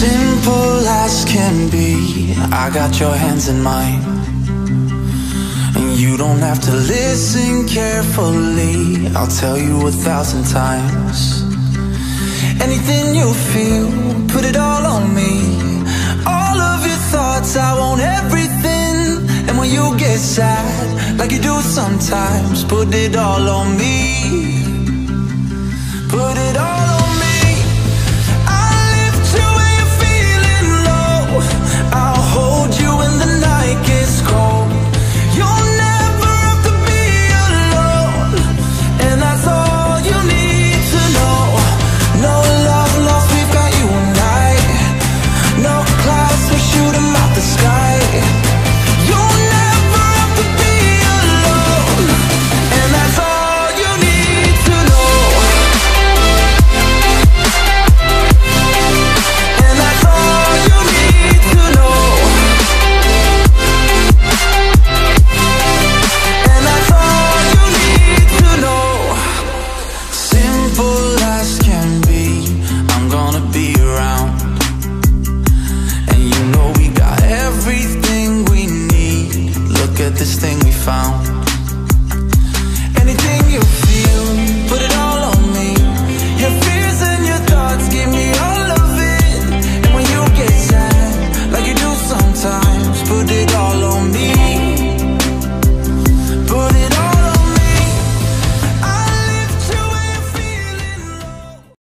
Simple as can be, I got your hands in mine, and you don't have to listen carefully. I'll tell you 1,000 times. Anything you feel, put it all on me. All of your thoughts, I want everything. And when you get sad, like you do sometimes, put it all on me. Put it all on me. I'll lift you when you're feeling low. I'll hold you when the night gets cold. You'll never have to be alone, and that's all you need to know. No love lost, we've got you and I. No clouds, we shoot 'em out the sky. You'll never have to be alone, and that's all you need to know. And that's all you need to know. And that's all you need to know. Simple as can be, I'm gonna be around. And you know we got everything we need. Look at this thing we found.